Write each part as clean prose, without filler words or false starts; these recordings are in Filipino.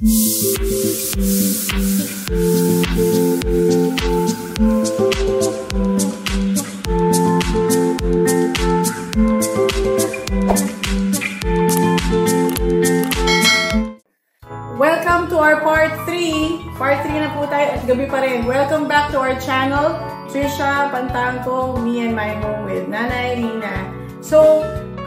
Welcome to our part 3. Part 3 na po tayo at gabi pa rin. Welcome back to our channel, Trisha Pantangco, Me and My Home with Nanay Lina. So,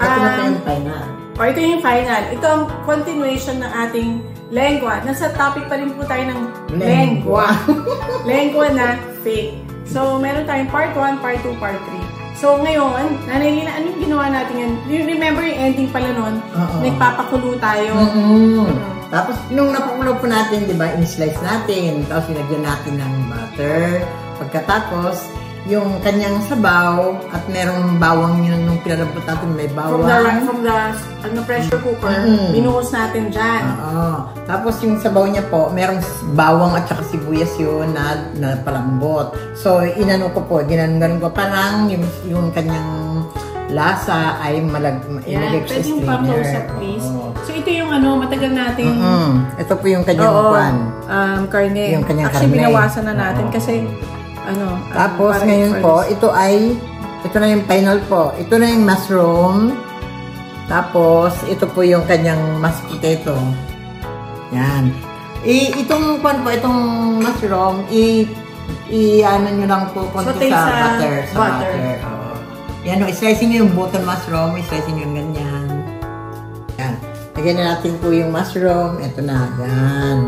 ito yung final. Ito ang continuation ng ating lengua. Nasa topic pa rin po tayo ng lengua. Lengua na fake. So, meron tayong part 1, part 2, part 3. So, ngayon, Nanay Lina, anong ginawa natin yan? You remember yung ending pala nun? Nagpapakulo tayo. Tapos, nung napakulo po natin, di ba, in-slice natin. Tapos, nilagyan natin ng butter. Pagkatapos, yung kanyang sabaw at merong bawang yun nung pinalabot natin, may bawang. From the pressure cooker, binuhos natin dyan. Tapos, yung sabaw niya po, merong bawang at saka sibuyas yun na palambot. So, inano ko po, ginanon ko parang yung kanyang lasa ay ilagay ko sa strainer. Pwede yung pa-close up, please. So, ito yung matagal natin. Ito po yung kanyang karne. Yung kanyang Actually, karne. binawasan na natin kasi tapos, ngayon po, ito na yung final po. Ito na yung mushroom. Tapos, ito po yung kanyang mashed potato. Yan. Itong mushroom, ano nyo lang po konti sa butter. Sa butter. Yan, i-slicing nyo yung button mushroom, i-slicing nyo yung ganyan. Yan. Lagyan na natin po yung mushroom. Ito na. Yan.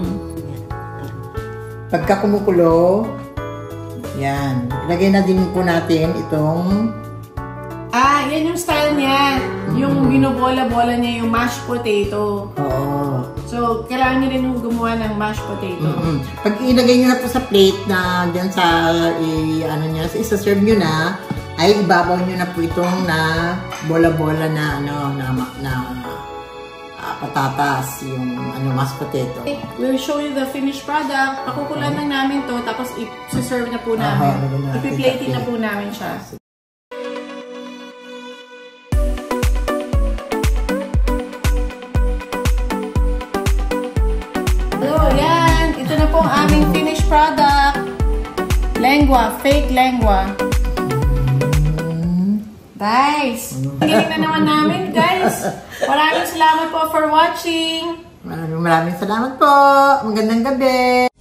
Pagka kumukulo, yan. Ilagay na din po natin itong... yan yung style niya. Yung binobola-bola niya yung mashed potato. Oo. So, kailangan niyo rin gumawa ng mashed potato. Pag ilagay niyo na po sa plate na dyan sa, isa-serve niyo na, ay ibabaw niyo na po itong na bola-bola na, patatas, yung mashed potato. Okay, we'll show you the finished product. Pakukulan lang namin to, tapos i-serve na po namin. Ipi-plating na po namin siya. So, yan. Ito na po ang aming finished product. Lengua, fake lengua. Guys, galing na naman namin, guys. Maraming salamat po for watching. Maraming salamat po. Magandang gabi.